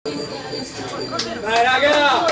Dai raga!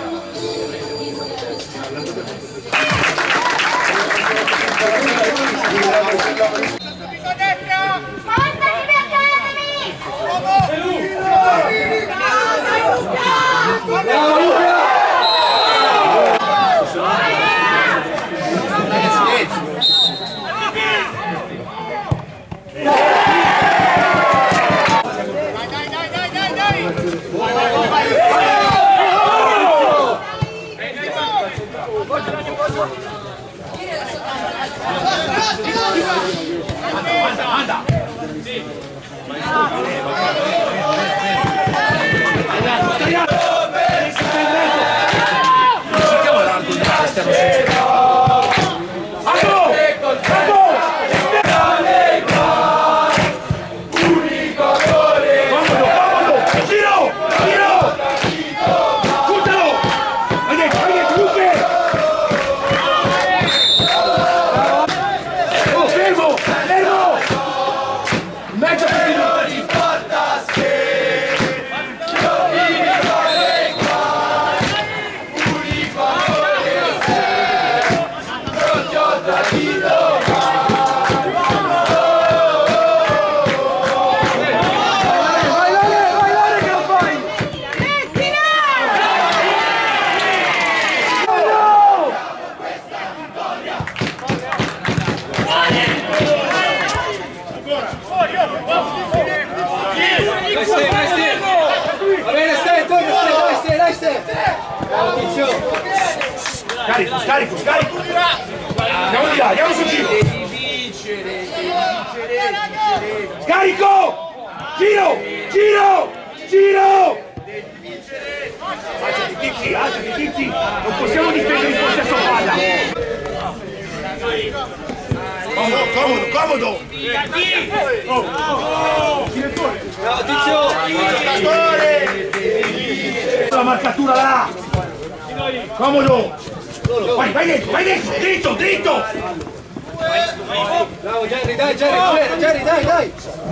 Scarico! Andiamo di là, andiamo sul giro! Scarico! Giro! Alzati, tizi! Non possiamo difendere il possesso palla! Comodo! Ciao Tizio! La marcatura là! Comodo! Vai dentro! Dritto! Bravo Jerry, dai!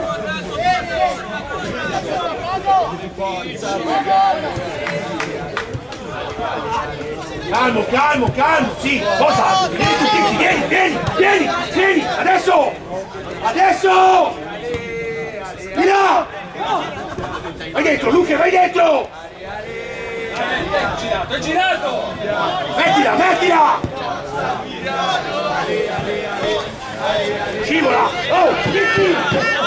Calmo, sì! Cosa? Vieni! Adesso! Di là! Vai dentro, Luca, vai dentro! È girato! Mettila! Scivola! Oh, Vicky!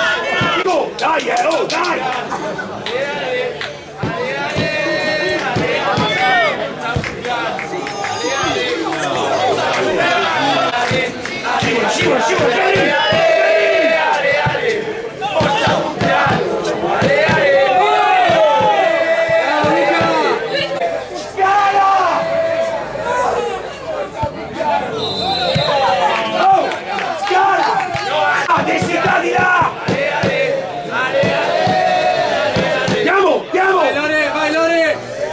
Dai! Scivola, Gary! Vai Lore!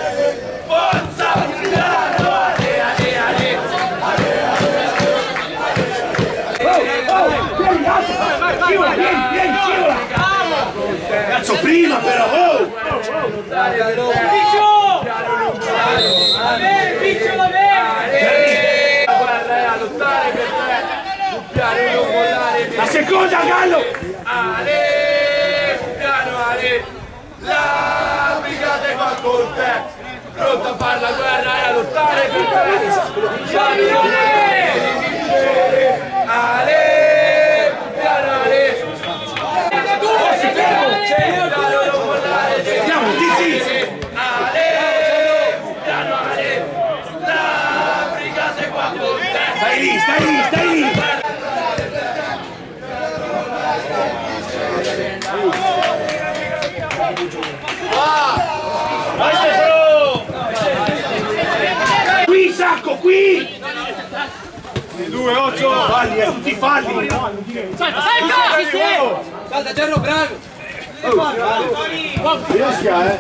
Scivola! Cazzo, prima però! Piccio va bene! Guarda, a lottare per te! Piano, non mollare! La seconda, Gallo! Ale! La brigata è qua con te! Pronto a fare la guerra e a lottare per te! Ale! Andiamo, Tizi! La brigata è qua con te! Stai lì! Qui, Sacco, qui! 2-8! Falli, tutti falli! Salta Gerro, bravo! Riesca,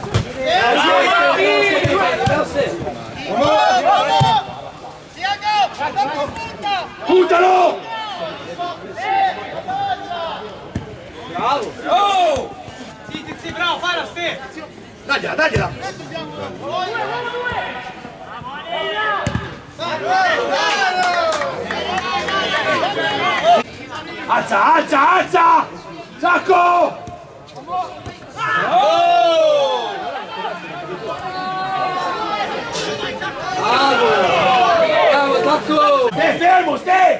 Puntalo! Bravo! Oh! Sì, bravo, fai la ste! Dagliela, dagliela! Alza, alza, alza! Sacco! Bravo! Bravo, Sacco! Stai fermo, stai!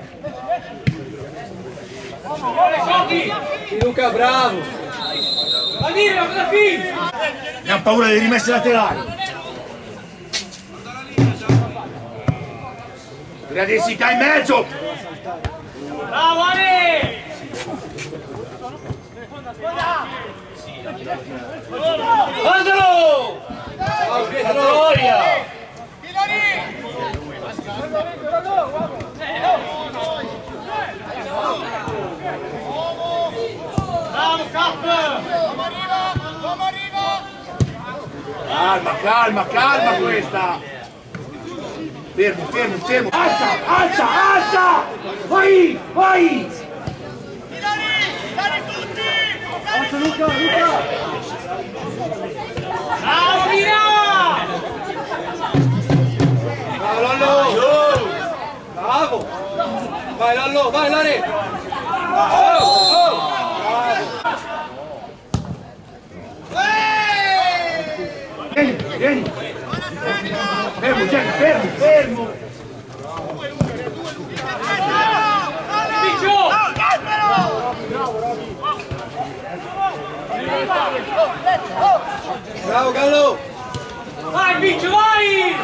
Luca, bravo! Va dire, cosa fai? Abbiamo paura delle rimesse laterali. Gradesica in mezzo! Bravo, Ale! Andalo! Ciao Pietro! Gloria! Bravo Cap! Calma, calma, calma questa! Fermo, fermo, fermo! Alza, alza, alza! Vai, vai! Alza Luca, Luca! Bravo Mira! Bravo Lollo! Bravo! Vai Lollo, vai Lore! Vieni, vieni! Fermo, Jenny, fermo, fermo! Piccio! Bravo Gallo! Vai Piccio, vai!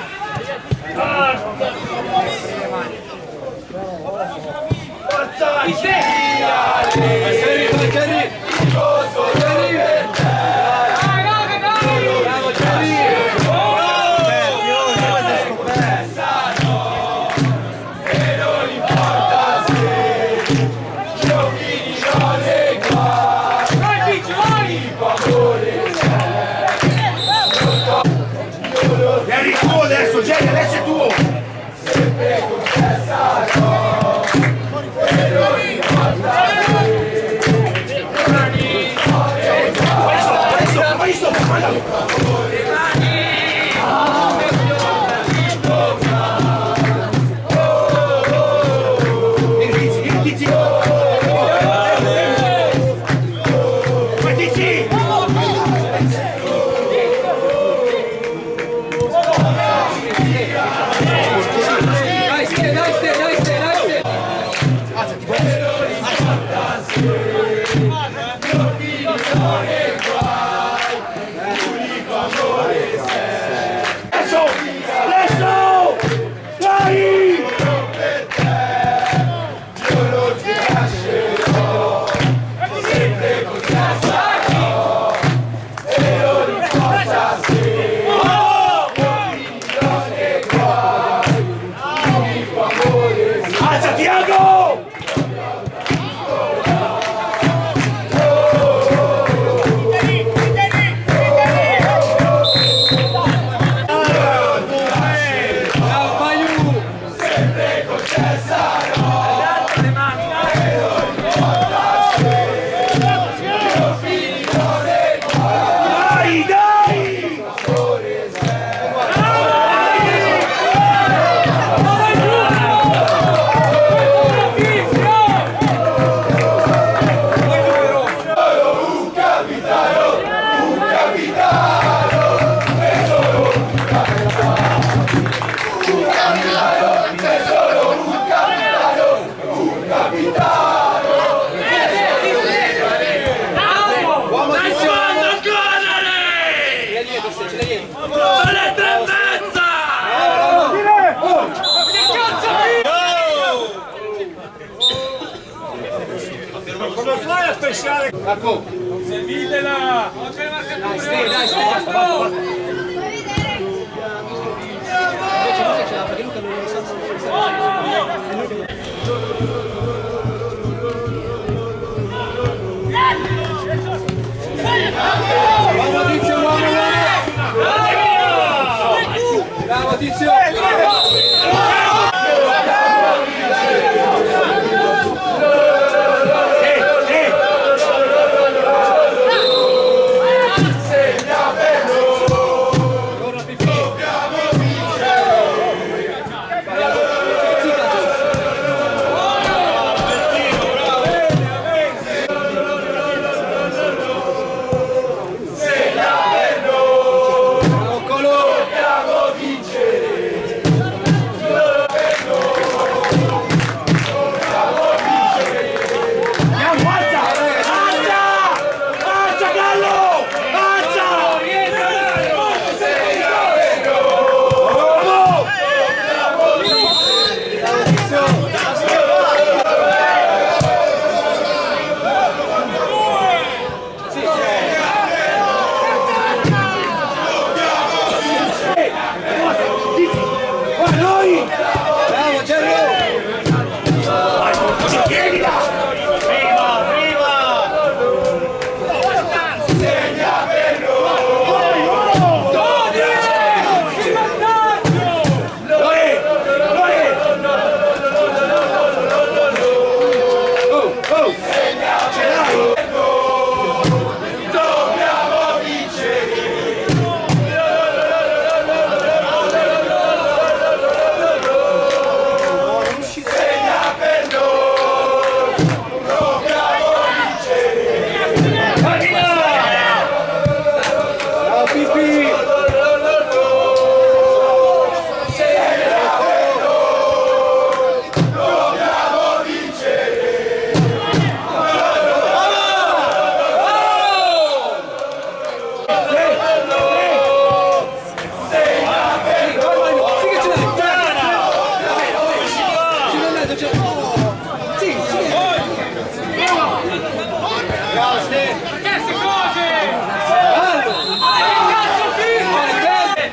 Forza! Vai Cerri, vai Cerri! Bravo Cerri! Vieni tu adesso, Jenny, adesso è tuo! Vai sopra, mandalo! Come fai a pesciare? Marco! Servitela! Dai, stai, basta! Bravo Tizio, bravo Tizio! Segna Perché si cose? Cazzo figlio!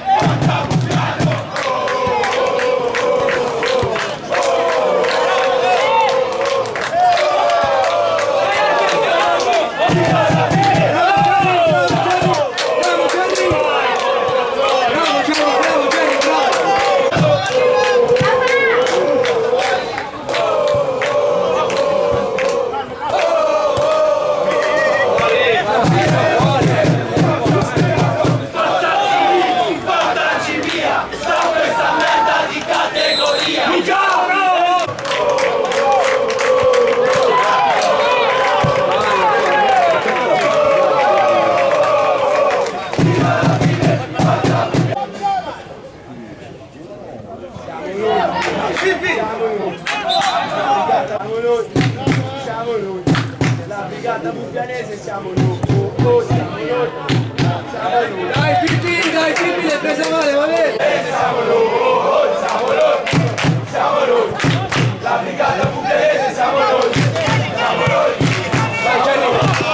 Siamo noi, la brigata Bugganese siamo noi, siamo noi. Dai Pippi, l'hai presa male, va bene? Siamo noi, la brigata Bugganese siamo noi, Dai Gianni!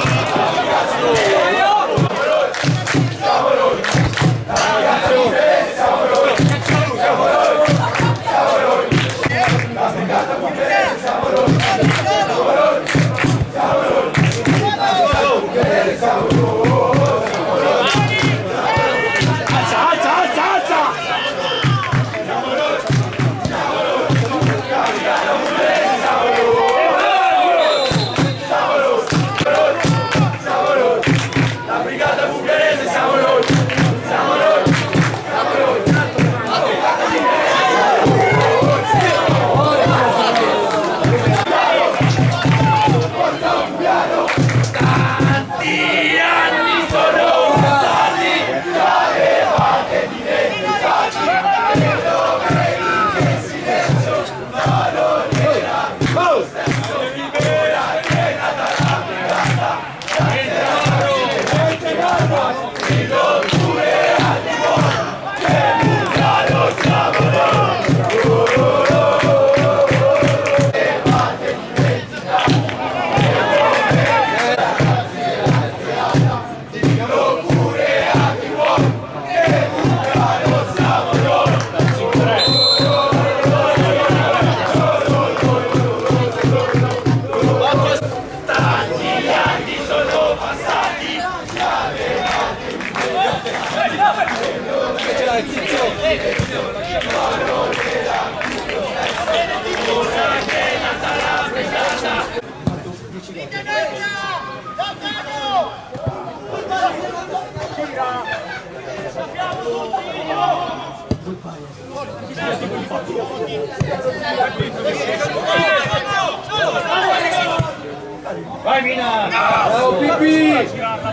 Vai Mina! Bravo Pippi!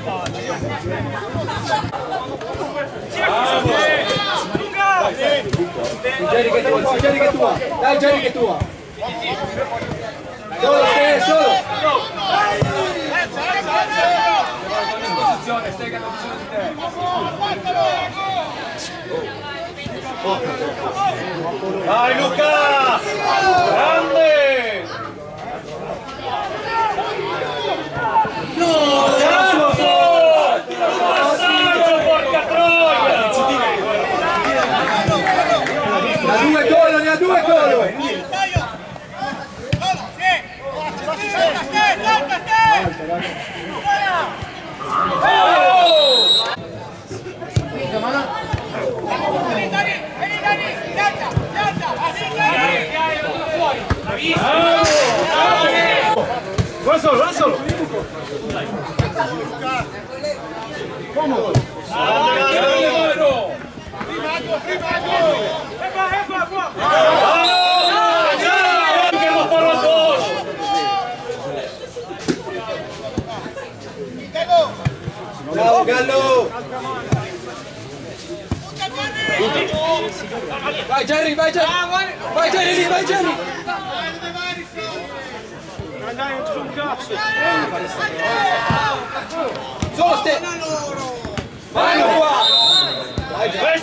Gianni che è tua! Dai Gianni che è tua! Solo te, solo! Stai che non bisogna di te! Vai Luca! Grande! Porca troia! Ne ha due gol! Vai solo! Comodo! Che lo farò addosso! Bravo Gallo! Vai Jerry! Vai Jerry! Dai, non ci sono un cazzo! Solo ste! Vai qua! Vai Jerry!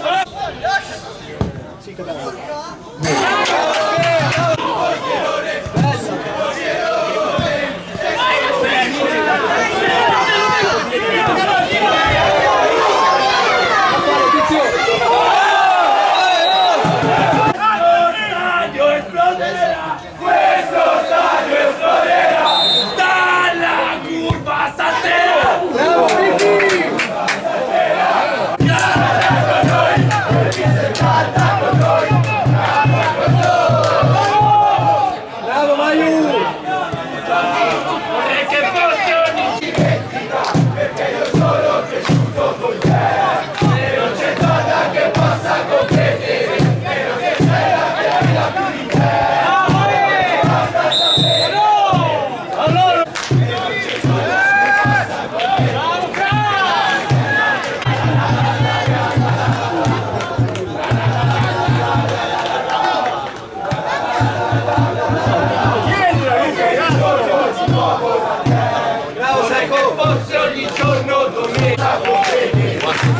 fosse ogni giorno domenica con fede.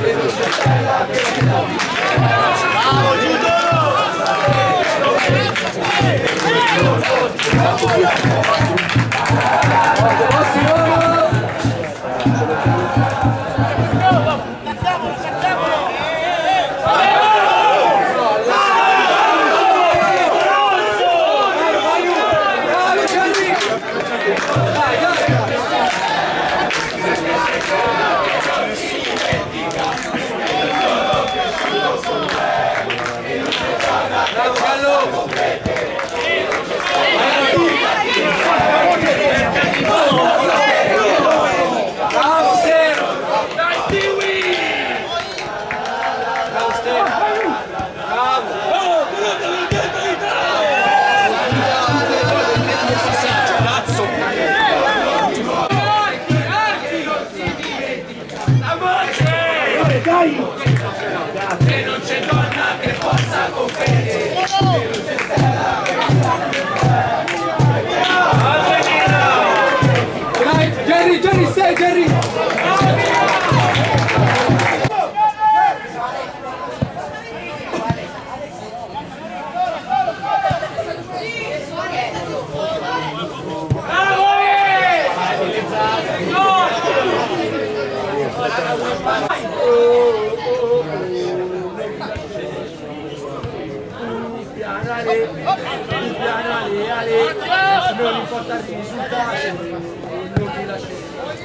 Bravo Giudo! Dai! E non c'è donna che possa conferire. Dai, Jerry, Jerry, sei Jerry! Non importa il risultato, non vi lasciate.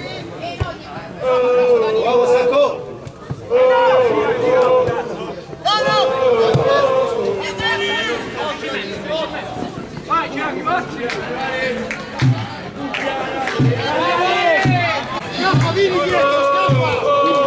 Bravo Sacco! Vai Gianni, vai! Scappa, vieni dietro, scappa!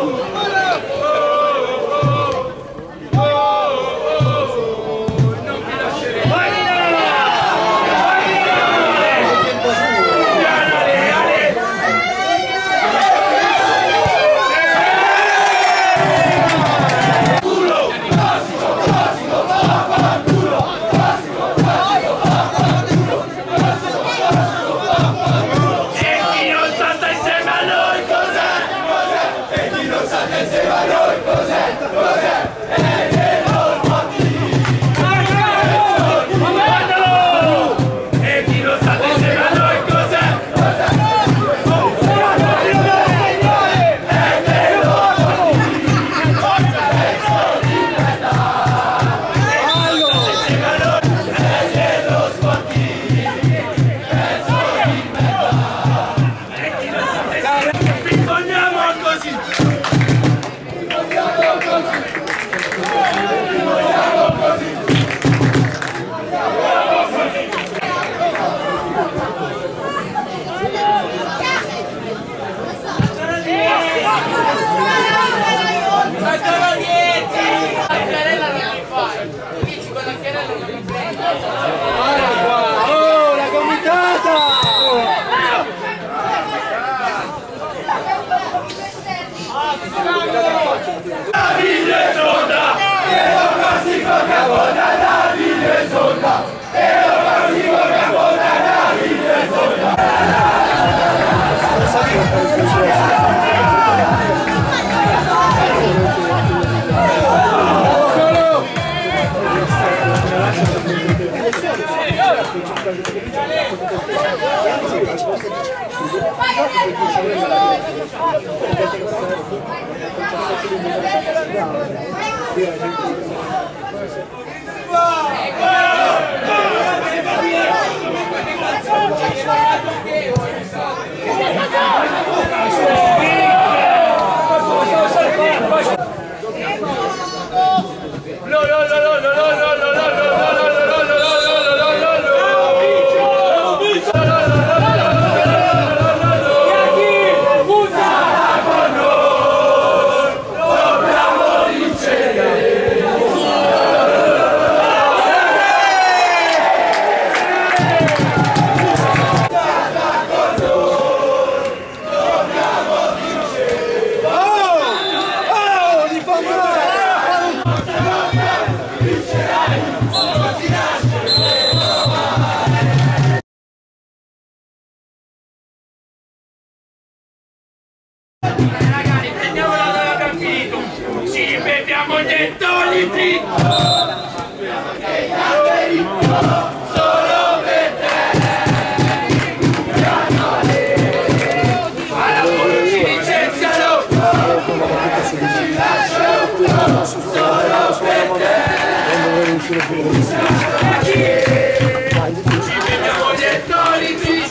Oh, la gomitata! Davide Sonda! E lo classico capona Davide Sonda! E lo classico capona Davide Sonda! Ragazzi, prendiamola dalla capito! Ci beviamo gli ettolitri! Solo per te! Alla pure ci licenziano! Ci lasciano! Solo per te! Ci beviamo gli ettolitri!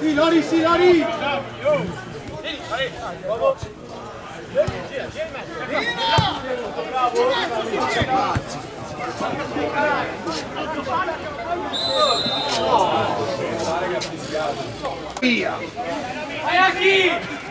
Sì, Lori, sì, Lori! Via! Vai a chi?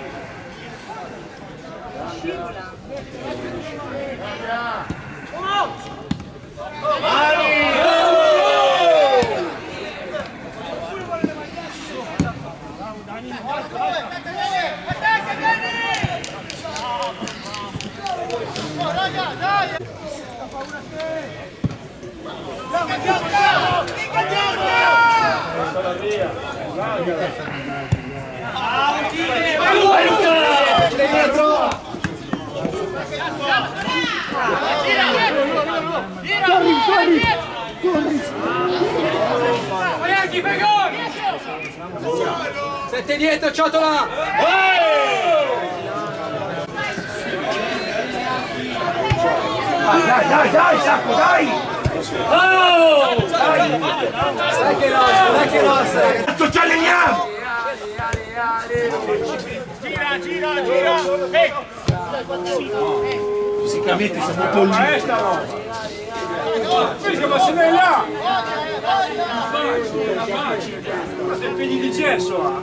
Vai a chi, Pegone! Sette dietro, ciotola! Dai, Sacco, dai! Sai che nostra! Cazzo, ci alleniamo! Gira! Fisicamente siamo polli. Ma se ne è là! Ma sei piedi di gesso,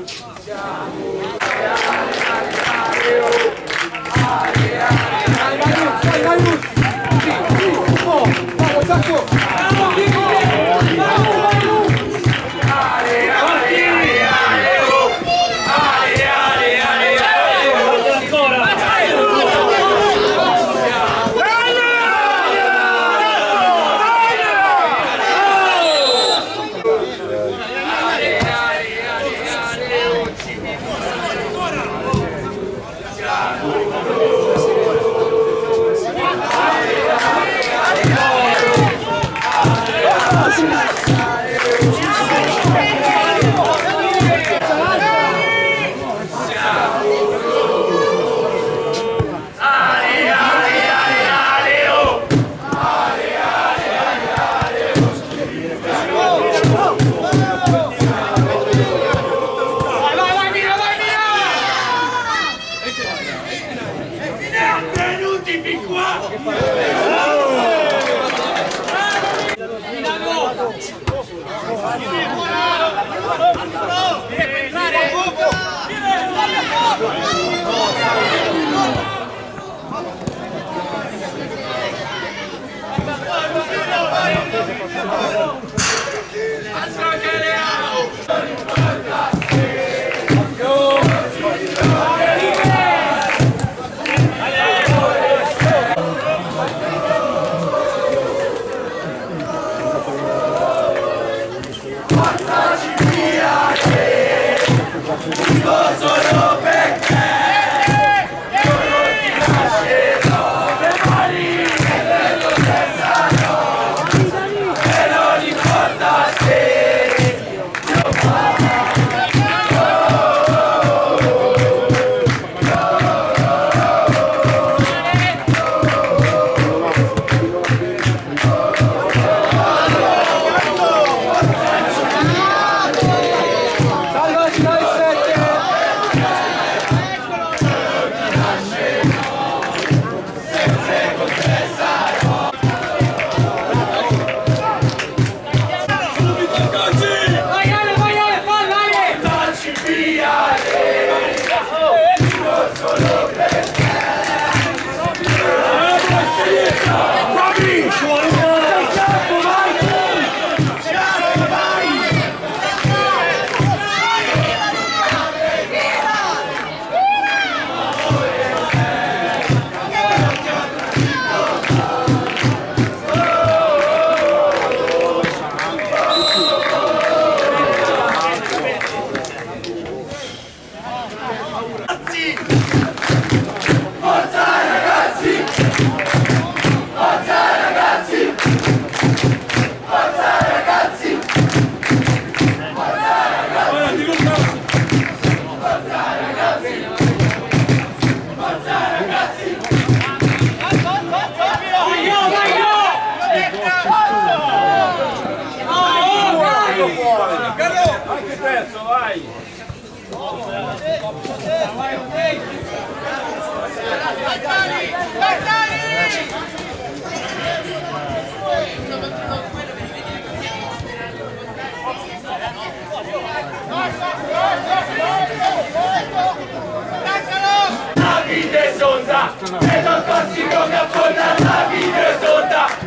Davide Sonda, e non passi come affonda Davide Sonda.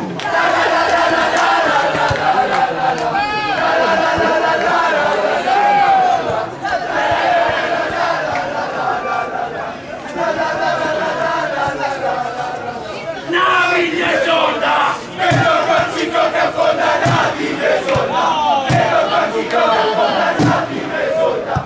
Davide Sonda, e non passi come affonda Davide Sonda, e non passi come affonda Davide Sonda.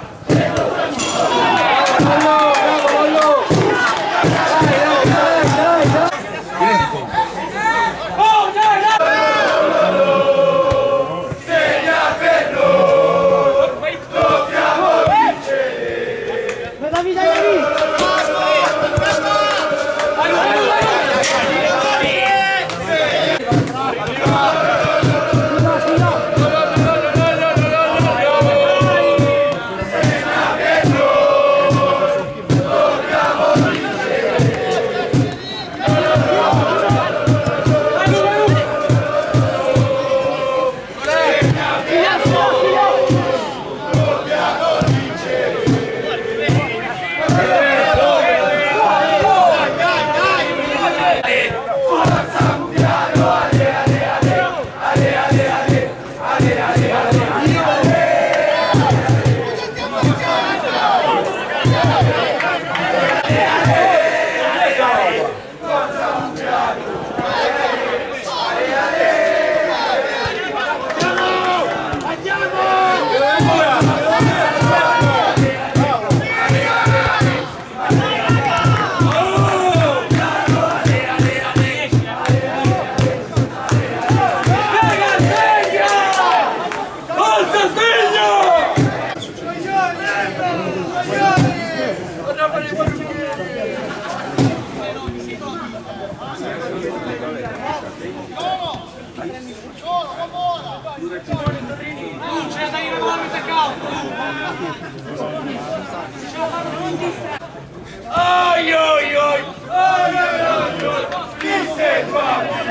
Oi oi oi! Oi oi oi oi! Chi sei qua?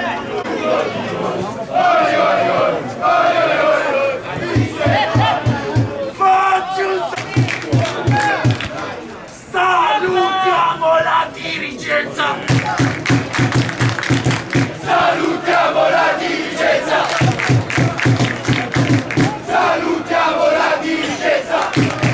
Oi oi oi! Oi oi oi! Chi sei qua? Faccio salutiamo la dirigenza! Salutiamo la dirigenza! Salutiamo la dirigenza!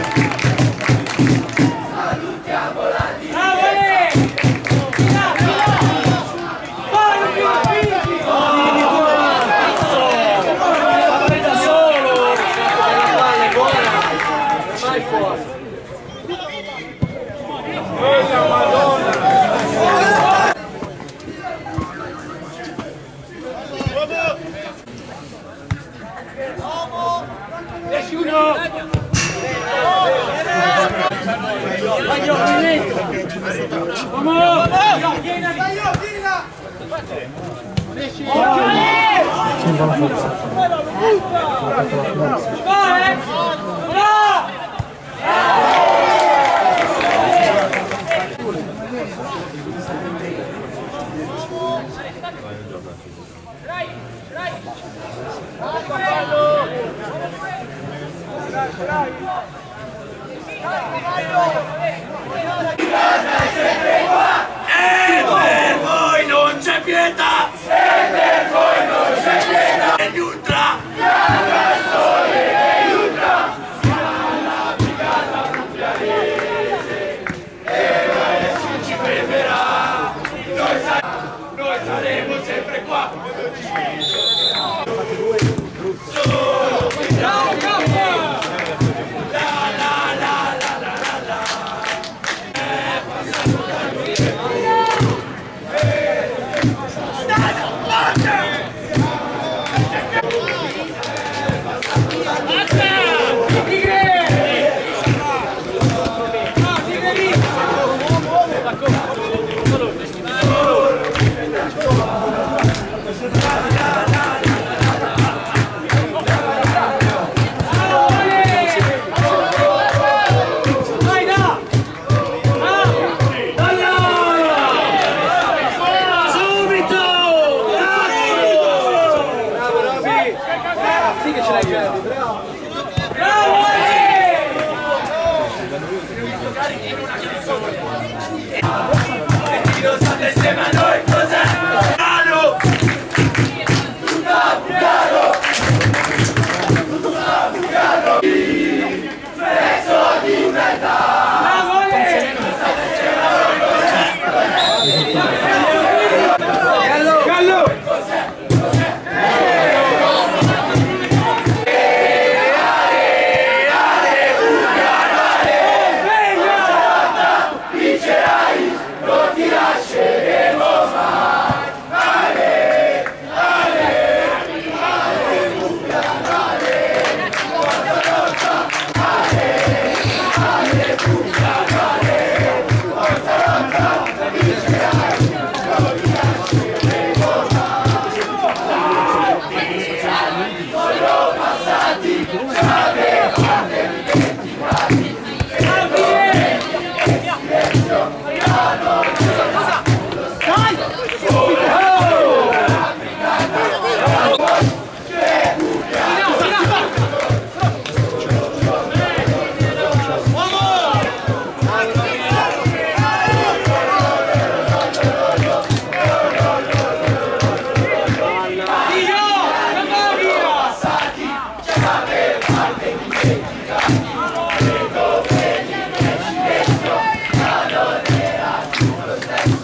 E per voi non c'è pietà! E per voi non c'è pietà! E gli ultra! Pianta il sole e gli ultra! Siamo la brigata pugliarese e mai ci fermerà! Noi saremo sempre qua! Solo ciao campo! La la la la la la la! E chi lo sa insieme a noi cos'è? Milano! Preso di merda! Lo stesso